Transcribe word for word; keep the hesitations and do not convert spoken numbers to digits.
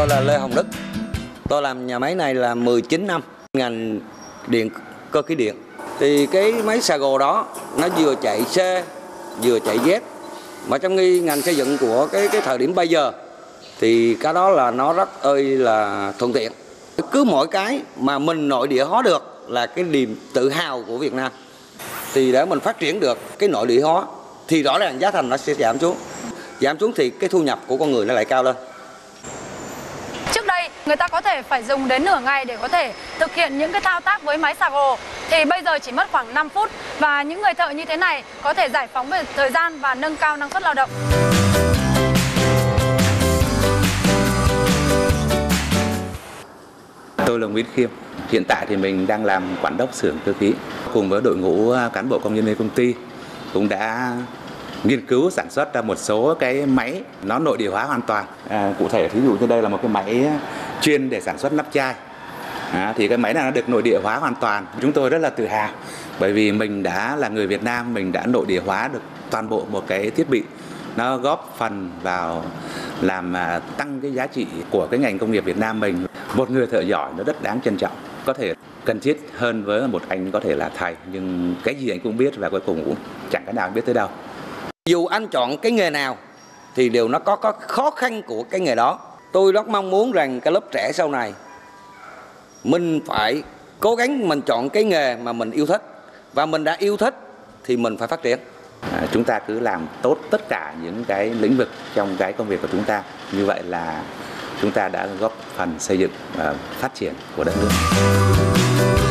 Tôi là Lê Hồng Đức. Tôi làm nhà máy này là mười chín năm, ngành điện cơ khí điện. Thì cái máy Sago đó nó vừa chạy C, vừa chạy Z. Mà trong nghi ngành xây dựng của cái cái thời điểm bây giờ thì cái đó là nó rất ơi là thuận tiện. Cứ mỗi cái mà mình nội địa hóa được là cái niềm tự hào của Việt Nam. Thì để mình phát triển được cái nội địa hóa thì rõ ràng giá thành nó sẽ giảm xuống. Giảm xuống thì cái thu nhập của con người nó lại cao lên. Trước đây người ta có thể phải dùng đến nửa ngày để có thể thực hiện những cái thao tác với máy Sago, thì bây giờ chỉ mất khoảng năm phút, và những người thợ như thế này có thể giải phóng về thời gian và nâng cao năng suất lao động. Tôi là Nguyễn Khiêm. Hiện tại thì mình đang làm quản đốc xưởng cơ khí. Cùng với đội ngũ cán bộ công nhân viên công ty cũng đã nghiên cứu sản xuất ra một số cái máy nó nội địa hóa hoàn toàn. À, cụ thể thí dụ như đây là một cái máy chuyên để sản xuất nắp chai. À, thì cái máy này nó được nội địa hóa hoàn toàn. Chúng tôi rất là tự hào bởi vì mình đã là người Việt Nam, mình đã nội địa hóa được toàn bộ một cái thiết bị. Nó góp phần vào làm tăng cái giá trị của cái ngành công nghiệp Việt Nam mình. Một người thợ giỏi nó rất đáng trân trọng. Có thể cần thiết hơn với một anh có thể là thầy, nhưng cái gì anh cũng biết và cuối cùng cũng chẳng cái nào biết tới đâu. Dù anh chọn cái nghề nào thì đều nó có, có khó khăn của cái nghề đó. Tôi rất mong muốn rằng cái lớp trẻ sau này mình phải cố gắng mình chọn cái nghề mà mình yêu thích. Và mình đã yêu thích thì mình phải phát triển. À, chúng ta cứ làm tốt tất cả những cái lĩnh vực trong cái công việc của chúng ta. Như vậy là chúng ta đã góp phần xây dựng và phát triển của đất nước.